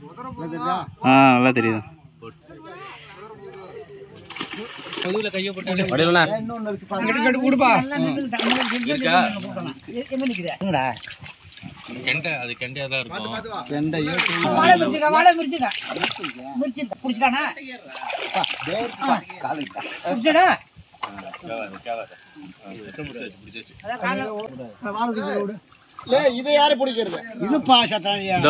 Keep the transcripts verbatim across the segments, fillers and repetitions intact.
ஆ நல்லா தெரியுது. இதை யாரு பிடிக்கிறது? இது பாஷா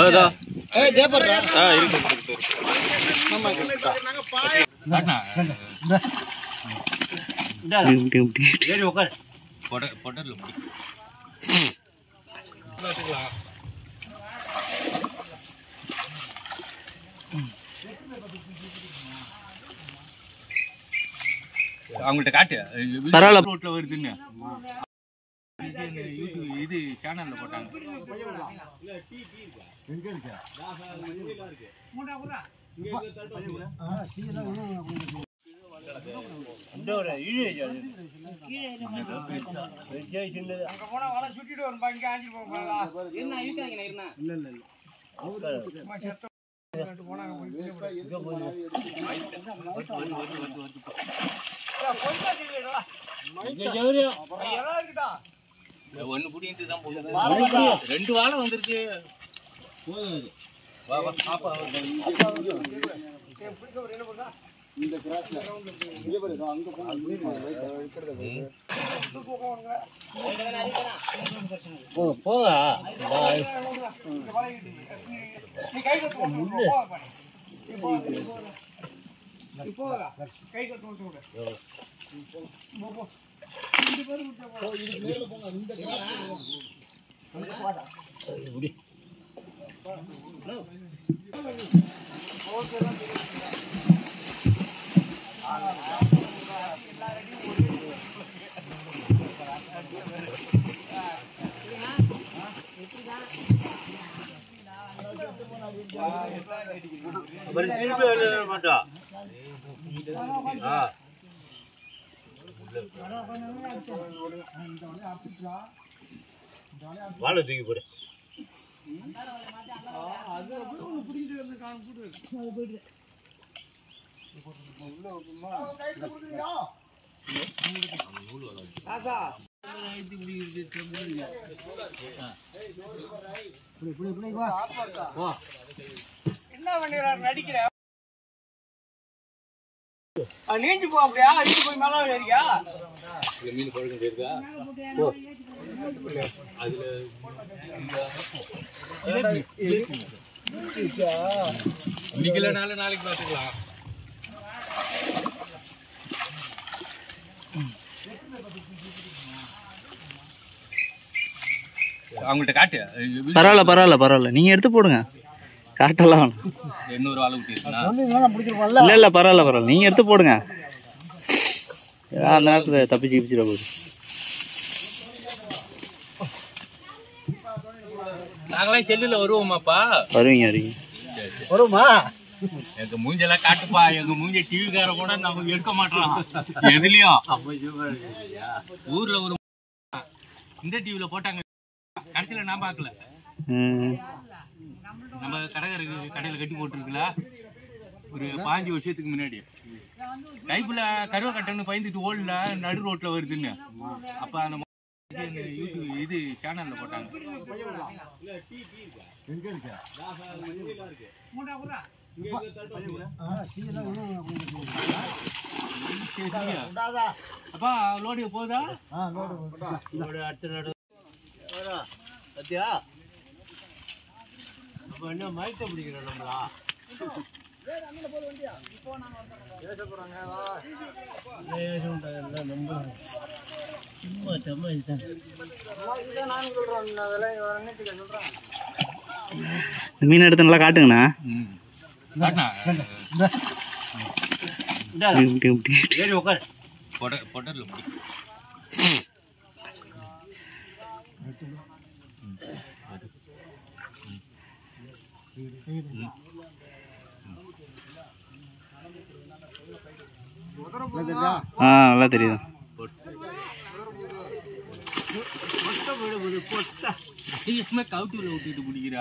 அவங்கள்ட்ட காட்டு பரவாயில்ல ரோட்ல வருதுன்னு யூடியூப் இது சேனல்ல போட்டாங்க. ஒன்னு புடிங்கிட்டு தான் போகுது. ரெண்டு வாழை வந்திருக்கு. இந்த கிராஸ்ல இங்க பாரு அங்க போனா போ போடா நீ கை கட்டு போடா பாரு இப்போ போடா கை கட்டு போடு போ போ இந்த பேரு போ இது மேல போங்க இந்த கிராஸ்ல அங்க போடா புடி ஓகே வாழை தூக்கி போடு. என்ன பண்ணிடுறாரு நடிக்கிற நீஞ்சு போ அப்படியா இட்டு போய் மேல ஏறியா மீன் பழக்கம் இருக்கா அதுல இன்னைக்கு இல்லைனாலும் நாளைக்கு பார்த்துக்கலாம். அவங்கள்ட்ட காட்டு பரவாயில்ல பரவாயில்ல பரவாயில்ல நீங்க எடுத்து போடுங்க காட்டலாம் இன்னொரு வாழை ஊட்டிருக்கா இல்ல இல்ல பரவாயில்ல பரவாயில்ல நீங்க எடுத்து போடுங்க அந்த நேரத்துல தப்பிச்சு கிப்பிச்சிட போகுது. நாங்களாம் செல்லுல வருவோமாப்பா? வருவீங்க வருவீங்க வருமா? எங்க மூஞ்செல்லாம் காட்டுப்பா. எங்க மூஞ்ச டிவிக்கார கூட நம்ம எடுக்க மாட்டோம் எதுலயும். ஊர்ல ஒரு இந்த டிவில போட்டாங்க கடைசியில நான் பாக்கல. நம்ம கடைக்கார கடையில கட்டி போட்டுருக்குல ஒரு பாஞ்சு வருஷத்துக்கு முன்னாடி கைப்புல கருவ கட்டன்னு பயந்துட்டு ஓடல நடு ரோட்ல வருதுன்னு. அப்ப அந்த யூடியூப் இது சேனல்ல போட்டாங்க. அப்பா லோடு போதா? அடுத்த நடு சத்தியா அப்ப என்ன மயக்க பிடிக்கிறோம் நம்மளா? மீன் எடுத்து நல்லா காட்டுங்கண்ணா. ஆ நல்லா தெரியுது. கவுட்டி உள்ள விட்டுட்டு பிடிக்கிறா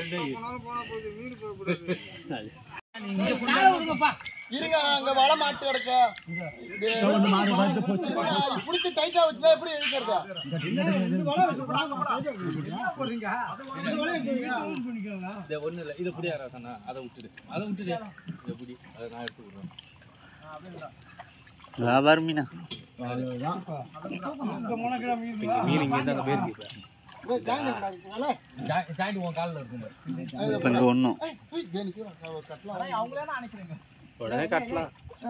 இருங்க அங்க வலை மாட்டு கிடக்க புடிச்சு டைட்டா வச்சுதான் எப்படி இருக்கிறதா ஒண்ணு இல்ல இதை புடி யாரா சொன்னா அதை விட்டுடு அதை விட்டுடு இதை புடி அதை நான் எடுத்து விடுறேன் வியாபாரம் மீனா மீன் இங்க இருந்தா பேருக்கு ஜாயிண்ட் உன் காலில் இருக்கும் இப்போ இங்கே ஒன்றும் உடனே கட்டலாம்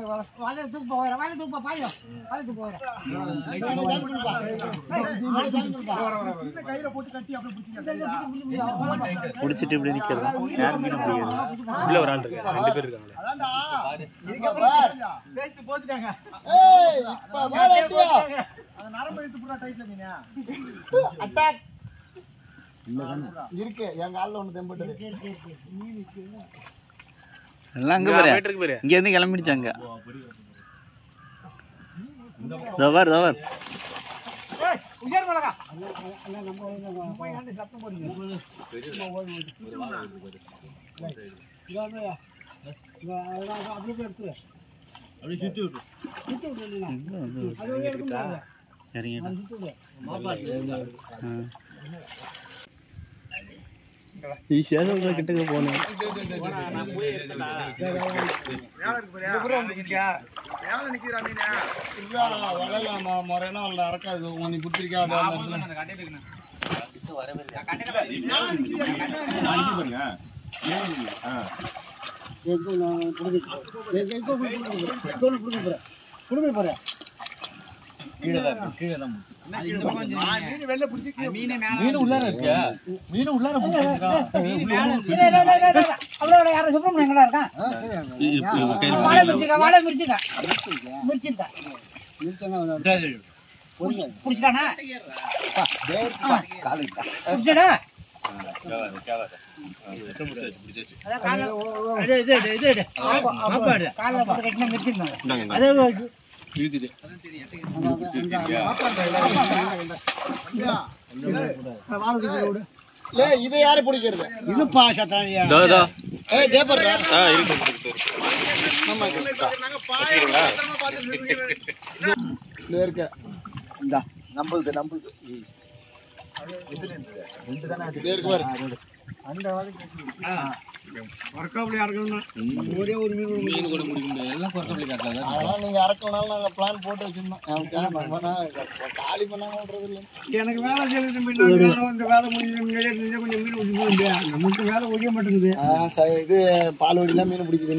பிடிச்சிட்டு இப்படி நிற்கிறதா யார் மீன் பிடிக்கிறது உள்ள ஒரு ஆள் இருக்கு ரெண்டு பேர் இருக்காங்க இருக்கு என் காலில் ஒண்ணு தெம்பட்டு எல்லாம் அங்கே பாரு இங்க இருந்து கிளம்பிடுச்சாங்க தவர் தவர் கிட்ட போனேன் முறைனா அரக்காது உனக்கு பிடிச்சிருக்கா கொடுக்க போறேன் மீன் உள்ளார இருக்கு மீன் உள்ளார இதை யாரு பிடிக்கிறது இதுப்பா சத்தானியா நம்புது நம்புது ஒரே ஒரு மீன் கூட முடியும் எல்லாம் அதெல்லாம் நீங்க அறக்கணும்னாலும் நாங்க பிளான் போட்டு வச்சிருந்தோம் காலி பண்ணாம விடுறது இல்லை எனக்கு வேலை செய்யறது இந்த வேலை முடிஞ்சு கொஞ்சம் மீன் பிடிக்க நமக்கு வேலை ஒழிய மாட்டேங்குது இது பால்வடிலாம் மீன் பிடிக்குது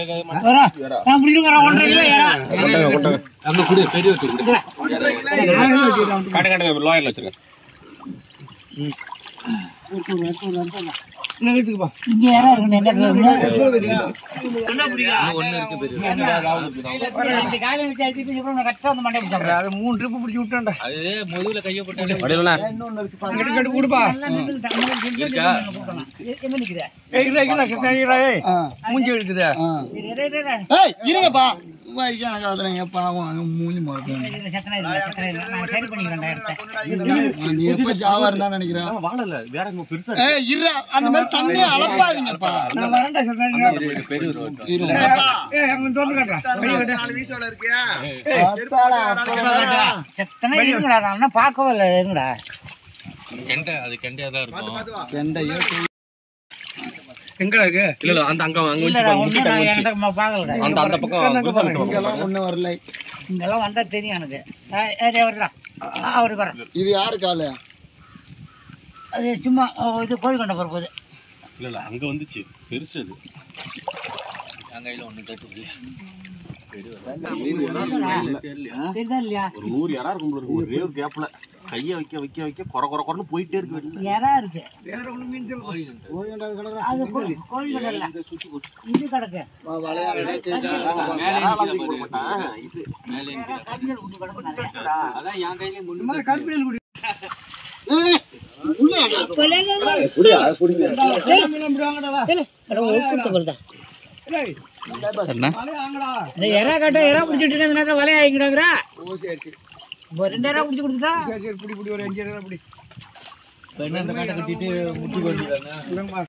மூணு ட்ரிப் பிடிச்சி விட்டா முதுகுல கையப்பட்ட மூஞ்சி எடுக்குதா இருங்கப்பா பாவம் மூஞ்சி எப்ப ஜாவா இருந்தா நினைக்கிறேன் அந்த மாதிரி தண்ணியை அளப்பாதீங்கப்பா பார்க்கவே இல்லை இருங்கடா கெண்டை அது கெண்டையா தான் இருக்கும் கெண்டையோ எங்க இருக்கு இல்ல இல்ல அந்த அங்க அங்க அந்த அந்த பக்கம் இங்கெல்லாம் ஒண்ணும் வரல இங்கெல்லாம் வந்தா தெரியும் எனக்கு அவரு வர இது யாரு காலு அது சும்மா இது கோழி கொண்ட போற போகுது இல்ல இல்ல அங்க வந்துச்சு பெருசு அது என் கையில ஒண்ணு கட்டு ஒரு நூறு யாரா இருக்கும் ஒரே ஒரு கேப்ல கைய வைக்க வைக்க வைக்க கொர கொர கொரன்னு போயிட்டே இருக்கு யாரா இருக்கு இது கிடக்கு அதான் என் கையில எறா கட்ட எறா பிடிச்சிட்டு இருக்க வலைய ஆகிக்கிறாங்க ரெண்டாயிரம் பிடிச்சி கொடுத்துட்டா பிடி பிடி ஒரு அஞ்சு பிடி இப்போ என்ன இந்த காட்டை கட்டிட்டு முட்டி வேண்டியதானே